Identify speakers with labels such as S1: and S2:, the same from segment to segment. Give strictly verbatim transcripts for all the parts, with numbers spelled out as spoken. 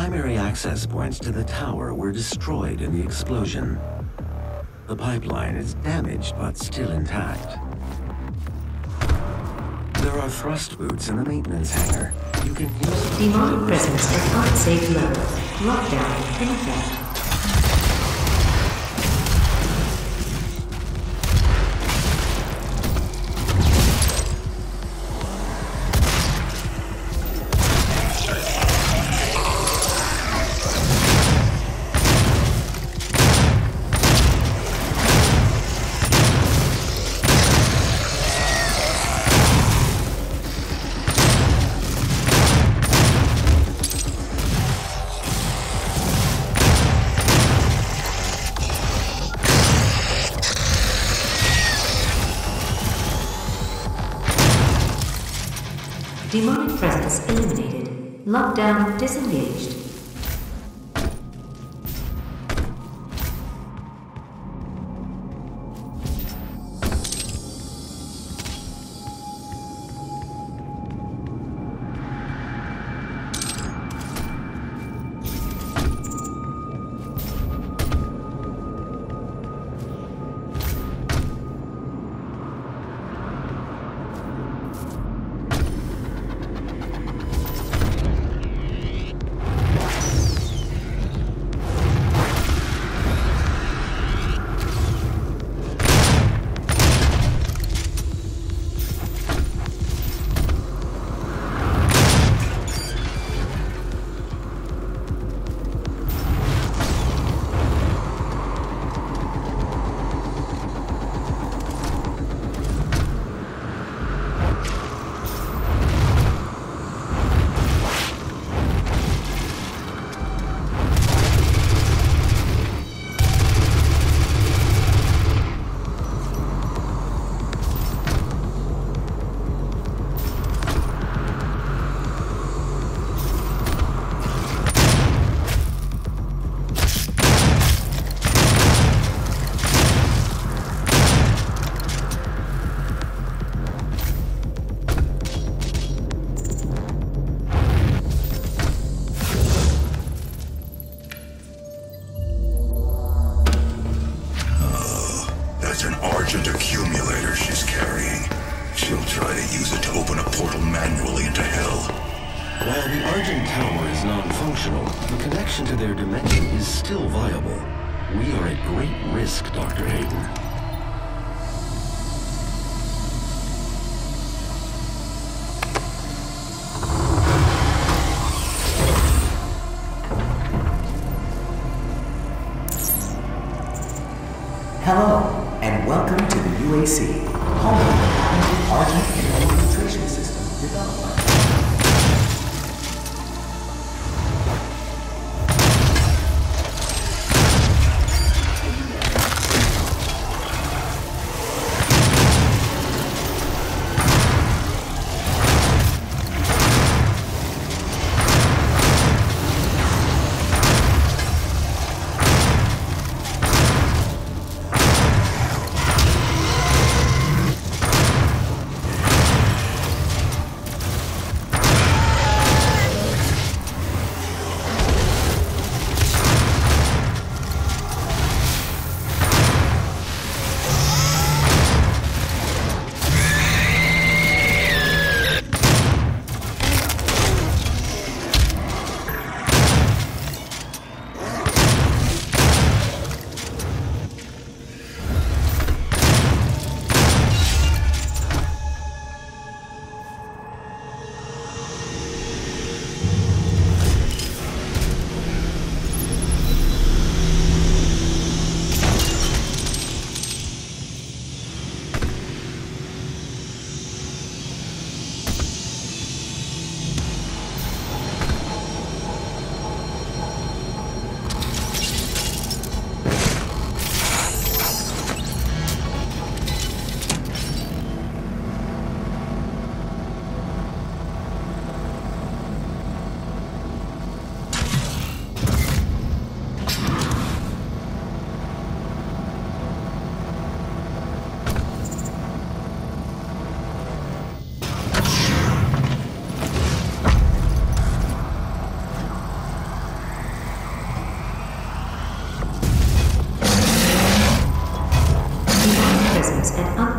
S1: primary access points to the tower were destroyed in the explosion. The pipeline is damaged but still intact. There are thrust boots in the maintenance hangar. You can use them.
S2: Demonic presence at unsafe level. Lockdown in effect. Demonic presence eliminated. Lockdown disengaged.
S3: Hello, and welcome to the U A C, home of the patented Argent Interval Filtration System developed by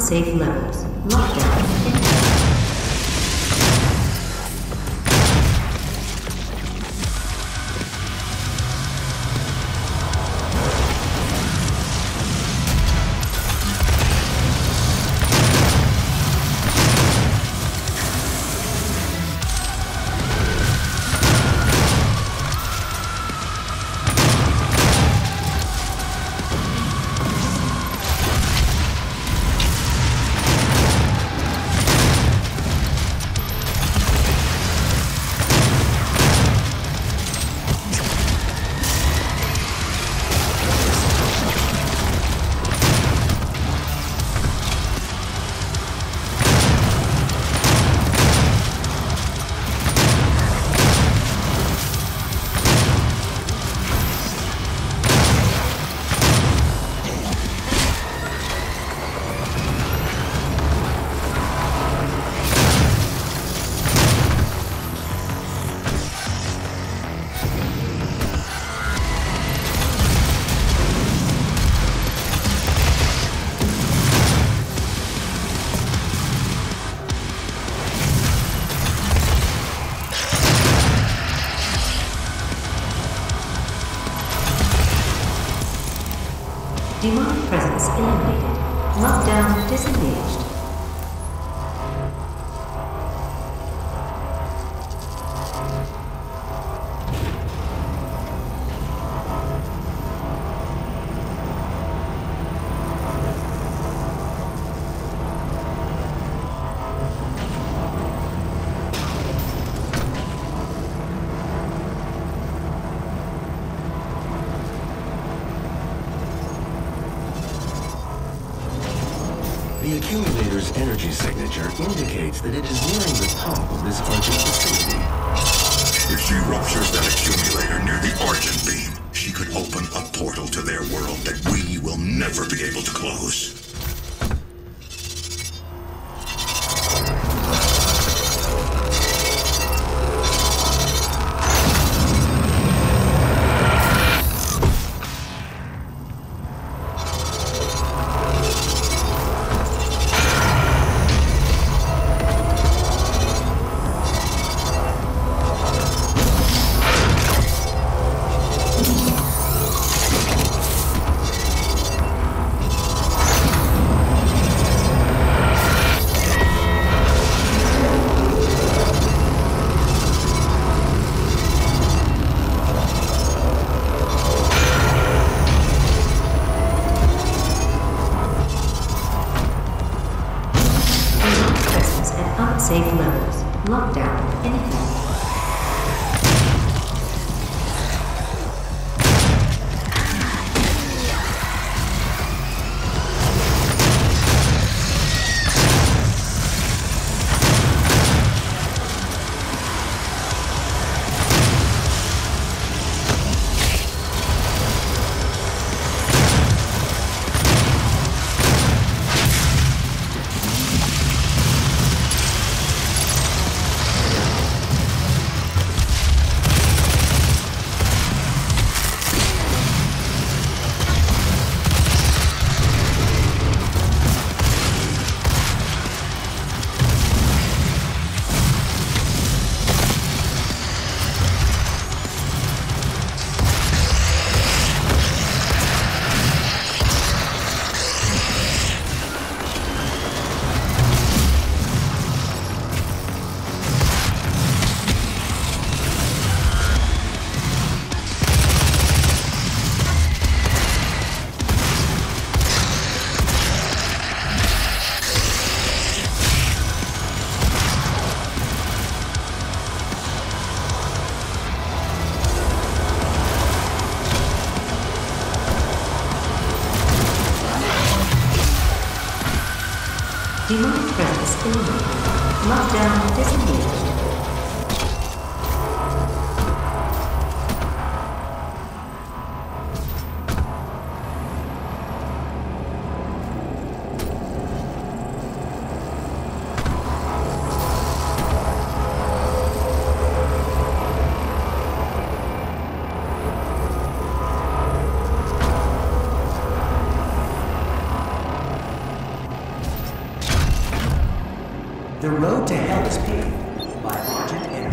S2: unsafe levels. Lockdown imminent. Demonic presence eliminated. Lockdown disengaged.
S1: The accumulator's energy signature indicates that it is nearing the top of this Argent facility.
S4: If she ruptures that accumulator near the Argent beam, she could open a portal to their world that we will never be able to close.
S2: Unsafe levels. Lockdown in effect. Demonic presence eliminated. Lockdown disengaged.
S3: The road to hell is paved by Argent Energy.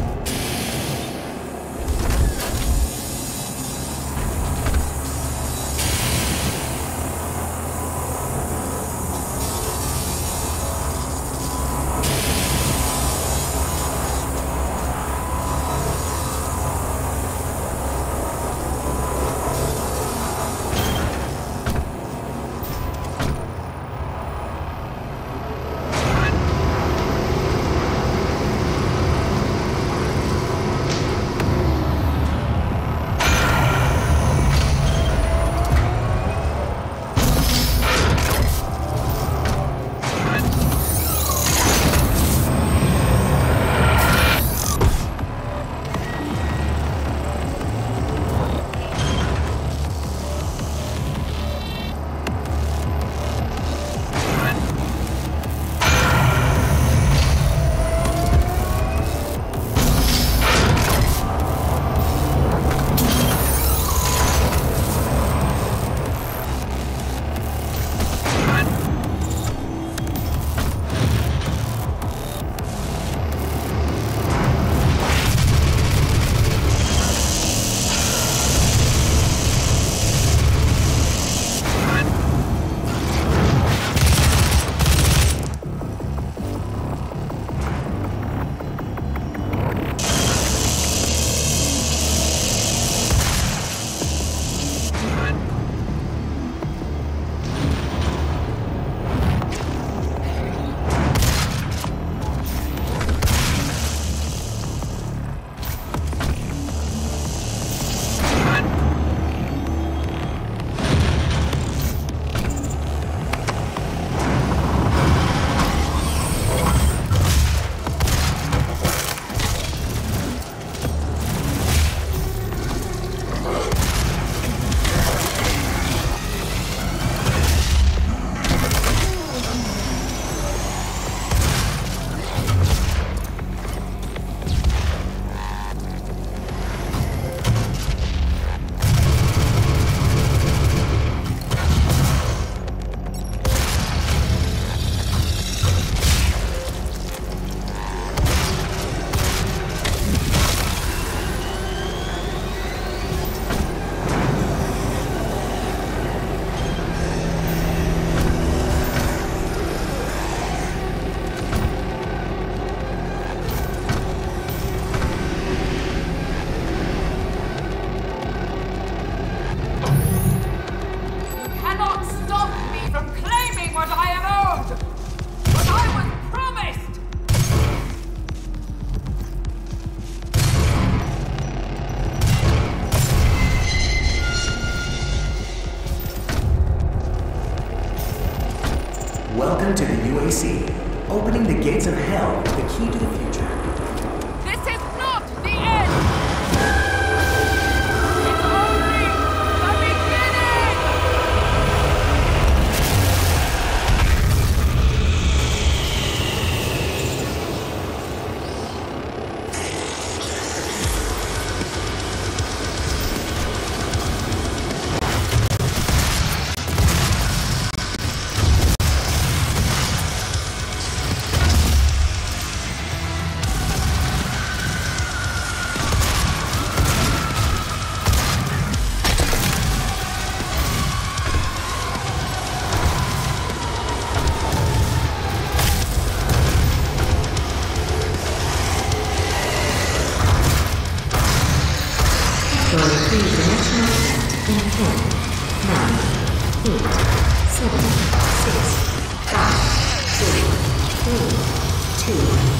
S3: Welcome to the U A C. Opening the gates of hell is the key to the future.
S5: This is not the end! It's only the beginning!
S2: Going three-dimensional and in ten, nine, eight, seven, six, five, four, three, two,